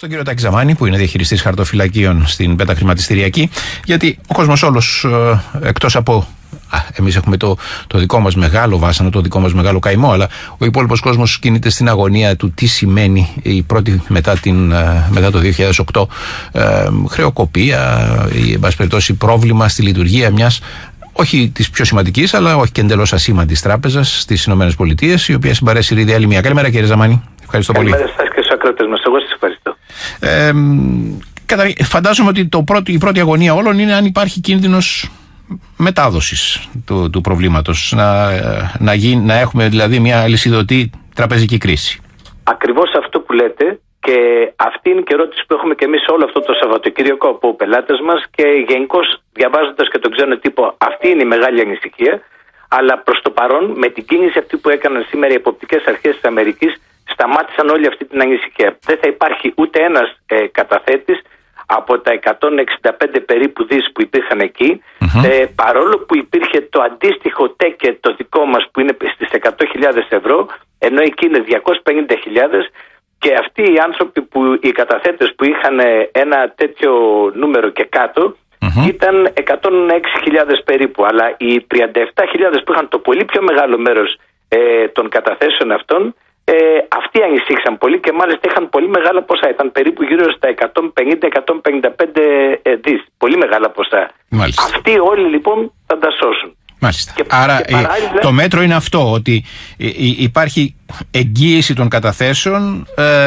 στον κύριο Τάκη Ζαμάνη, που είναι διαχειριστής χαρτοφυλακίων στην Πέτα Χρηματιστηριακή, γιατί ο κόσμος όλος, εκτός από εμείς έχουμε το δικό μας μεγάλο βάσανο, το δικό μας μεγάλο καημό, αλλά ο υπόλοιπος κόσμος κινείται στην αγωνία του τι σημαίνει η πρώτη μετά το 2008 χρεοκοπία ή εν πάση περιπτώσει πρόβλημα στη λειτουργία μιας, όχι της πιο σημαντικής, αλλά όχι και εντελώς ασήμαντης τράπεζας στις ΗΠΑ, η οποία συμπαρέσει ήδη άλλη μία. Καλημέρα, κύριε Ζαμάνη. Ευχαριστώ πολύ. Καλημέρα σας και στους ακροατές μας. Εγώ σας ευχαριστώ. Φαντάζομαι ότι η πρώτη αγωνία όλων είναι αν υπάρχει κίνδυνος μετάδοσης του προβλήματος. Να έχουμε δηλαδή μια αλυσιδωτή τραπεζική κρίση. Ακριβώς αυτό που λέτε, και αυτή είναι και ερώτηση που έχουμε και εμείς όλο αυτό το Σαββατοκύριακο από πελάτες μας και γενικώς διαβάζοντας και τον ξένο τύπο. Αυτή είναι η μεγάλη ανησυχία. Αλλά προς το παρόν, με την κίνηση αυτή που έκαναν σήμερα οι εποπτικές αρχές της Αμερικής, σταμάτησαν όλη αυτή την ανησυχία. Δεν θα υπάρχει ούτε ένας καταθέτης από τα 165 περίπου δις που υπήρχαν εκεί, παρόλο που υπήρχε το αντίστοιχο τέκε το δικό μας που είναι στις 100.000 ευρώ, ενώ εκεί είναι 250.000, και αυτοί οι άνθρωποι, οι καταθέτες που είχαν ένα τέτοιο νούμερο και κάτω, ήταν 106.000 περίπου, αλλά οι 37.000 που είχαν το πολύ πιο μεγάλο μέρος των καταθέσεων αυτών, αυτοί ανησύχαν πολύ και μάλιστα είχαν πολύ μεγάλα ποσά. Ήταν περίπου γύρω στα 150-155 δις. Πολύ μεγάλα ποσά. Μάλιστα. Αυτοί όλοι λοιπόν θα τα σώσουν. Μάλιστα. Άρα το μέτρο είναι αυτό, ότι υπάρχει εγγύηση των καταθέσεων,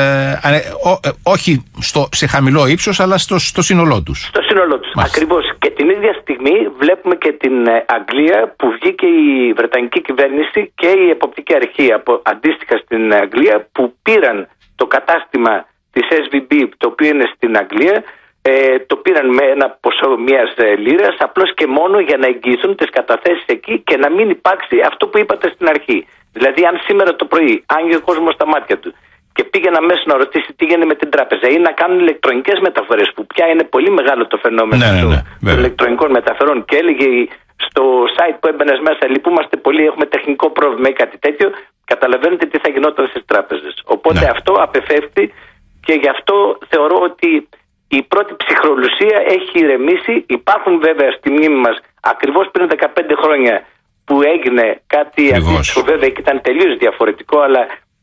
όχι σε χαμηλό ύψος, αλλά στο σύνολό τους. Στο σύνολό τους. Ακριβώς. Και την ίδια στιγμή βλέπουμε και την Αγγλία, που βγήκε η Βρετανική κυβέρνηση και η εποπτική αρχή αντίστοιχα στην Αγγλία, που πήραν το κατάστημα της SVB, το οποίο είναι στην Αγγλία, το πήραν με ένα ποσό μιας λίρας, απλώς και μόνο για να εγγυηθούν τις καταθέσεις εκεί και να μην υπάρξει αυτό που είπατε στην αρχή. Δηλαδή, αν σήμερα το πρωί άνοιγε ο κόσμος τα μάτια του και πήγαινε αμέσως να ρωτήσει τι γίνεται με την τράπεζα ή να κάνουν ηλεκτρονικές μεταφορές, που πια είναι πολύ μεγάλο το φαινόμενο των ηλεκτρονικών μεταφορών, και έλεγε στο site που έμπαινες μέσα, λυπούμαστε πολύ, έχουμε τεχνικό πρόβλημα ή κάτι τέτοιο, καταλαβαίνετε τι θα γινόταν στις τράπεζες. Οπότε αυτό απεφεύθη, και γι' αυτό θεωρώ ότι η πρώτη ψυχρολουσία έχει ηρεμήσει. Υπάρχουν βέβαια στη μνήμη μας ακριβώς πριν 15 χρόνια που έγινε κάτι αντίστοιχο, βέβαια και ήταν τελείως διαφορετικό, αλλά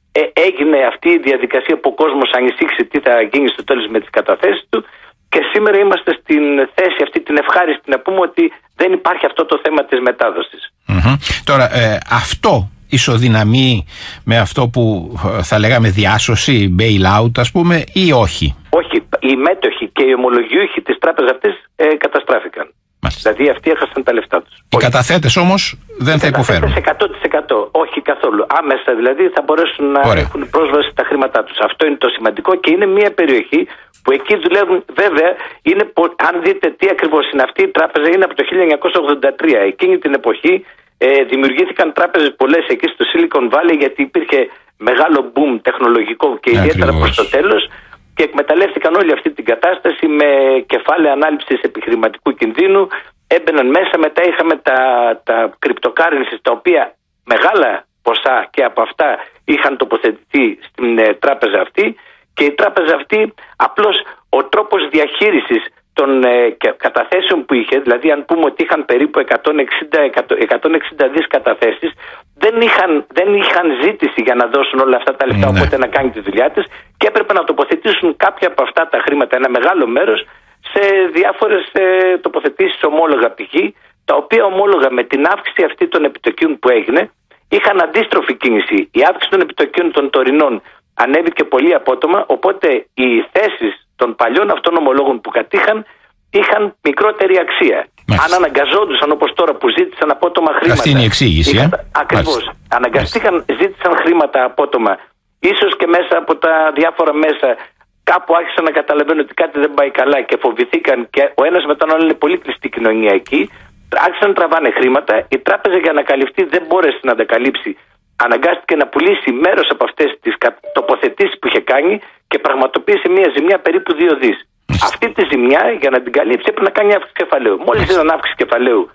έγινε αυτή η διαδικασία που ο κόσμος ανησύξει τι θα γίνει στο τέλος με τις καταθέσεις του, και σήμερα είμαστε στην θέση αυτή την ευχάριστη να πούμε ότι δεν υπάρχει αυτό το θέμα της μετάδοσης. Τώρα αυτό ισοδυναμεί με αυτό που θα λέγαμε διάσωση, bail-out ας πούμε, ή όχι? Όχι, οι μέτοχοι και οι ομολογιούχοι της τράπεζας αυτής καταστράφηκαν. Μάλιστα. Δηλαδή αυτοί έχασαν τα λεφτά τους. Οι καταθέτες όμως δεν θα υποφέρουν. 100%. Όχι καθόλου. Άμεσα δηλαδή θα μπορέσουν να έχουν πρόσβαση στα χρήματά τους. Αυτό είναι το σημαντικό, και είναι μια περιοχή που εκεί δουλεύουν. Βέβαια, αν δείτε τι ακριβώς είναι αυτή η τράπεζα, είναι από το 1983. Εκείνη την εποχή δημιουργήθηκαν τράπεζες πολλές εκεί στο Silicon Valley, γιατί υπήρχε μεγάλο boom τεχνολογικό και ιδιαίτερα προς το τέλος, και εκμεταλλεύτηκαν όλη αυτή την κατάσταση με κεφάλαια ανάληψης επιχειρηματικού κινδύνου. Έμπαιναν μέσα, μετά είχαμε τα cryptocurrencies, τα οποία μεγάλα ποσά και από αυτά είχαν τοποθετηθεί στην τράπεζα αυτή, και η τράπεζα αυτή απλώς ο τρόπος διαχείρισης των καταθέσεων που είχε, δηλαδή αν πούμε ότι είχαν περίπου 160 δις καταθέσεις, δεν είχαν ζήτηση για να δώσουν όλα αυτά τα λεφτά, οπότε να κάνει τη δουλειά της, και έπρεπε να τοποθετήσουν κάποια από αυτά τα χρήματα, ένα μεγάλο μέρος, σε διάφορες τοποθετήσεις ομόλογα π.χ., τα οποία ομόλογα με την αύξηση αυτή των επιτοκίων που έγινε είχαν αντίστροφη κίνηση. Η αύξηση των επιτοκίων των τωρινών ανέβηκε πολύ απότομα, οπότε οι θέσεις των παλιών αυτών ομολόγων που κατήχαν είχαν μικρότερη αξία. Μάλιστα. Αν αναγκαζόντουσαν όπως τώρα που ζήτησαν απότομα χρήματα. Αυτή είναι η εξήγηση. Ακριβώς. Ζήτησαν χρήματα απότομα, ίσως και μέσα από τα διάφορα μέσα. Κάπου άρχισαν να καταλαβαίνουν ότι κάτι δεν πάει καλά και φοβηθήκαν, και ο ένας με τον άλλο είναι πολύ κλειστή κοινωνία εκεί. Άρχισαν να τραβάνε χρήματα. Η τράπεζα, για να καλυφθεί, δεν μπόρεσε να τα καλύψει. Αναγκάστηκε να πουλήσει μέρος από αυτές τις τοποθετήσεις που είχε κάνει και πραγματοποίησε μια ζημιά περίπου 2 δις. Αυτή τη ζημιά, για να την καλύψει, έπρεπε να κάνει αύξηση κεφαλαίου. Μόλις ήταν αύξηση κεφαλαίου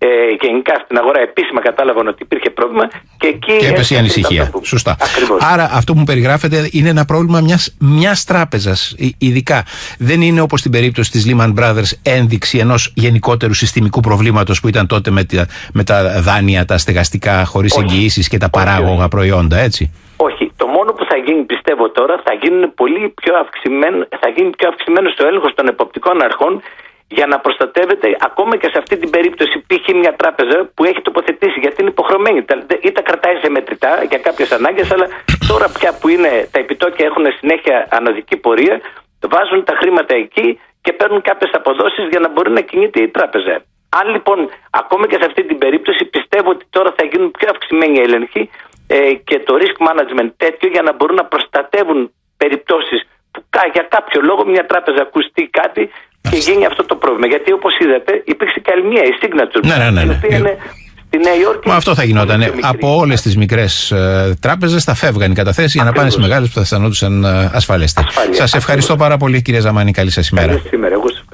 γενικά στην αγορά επίσημα κατάλαβαν ότι υπήρχε πρόβλημα και εκεί. Και έπεσε η ανησυχία. Σωστά. Ακριβώς. Άρα αυτό που μου περιγράφεται είναι ένα πρόβλημα μιας τράπεζας. Ειδικά δεν είναι όπως στην περίπτωση της Lehman Brothers ένδειξη ενός γενικότερου συστημικού προβλήματος που ήταν τότε με τα δάνεια, τα στεγαστικά χωρίς εγγυήσεις και τα παράγωγα προϊόντα, έτσι. Όχι. Το μόνο που θα γίνει, πιστεύω τώρα, θα γίνει πιο αυξημένο στο έλεγχος των εποπτικών αρχών για να προστατεύεται ακόμα και σε αυτή την περίπτωση π.χ. μια τράπεζα που έχει τοποθετήσει, γιατί είναι υποχρεωμένη ή τα κρατάει σε μετρητά για κάποιες ανάγκες, αλλά τώρα πια που είναι τα επιτόκια έχουν συνέχεια ανωδική πορεία, βάζουν τα χρήματα εκεί και παίρνουν κάποιες αποδόσεις για να μπορεί να κινείται η τράπεζα. Αν λοιπόν ακόμα και σε αυτή την περίπτωση πιστεύω ότι τώρα θα γίνουν πιο αυξημένοι έλεγχοι και το risk management τέτοιο για να μπορούν να προστατεύουν περιπτώσεις που για κάποιο λόγο μια τράπεζα ακουστεί κάτι και γίνει αυτό το πρόβλημα. Γιατί όπως είδατε υπήρξε και άλλη μία, η Signature, η οποία είναι στη Νέα Υόρκη. Μα αυτό θα γινόταν. Από όλες τις μικρές τράπεζες θα φεύγαν οι καταθέσεις για να πάνε στις μεγάλες που θα αισθανόντουσαν ασφαλέστεροι. Σας ευχαριστώ πάρα πολύ, κύριε Ζαμάνη. Καλή σας ημέρα.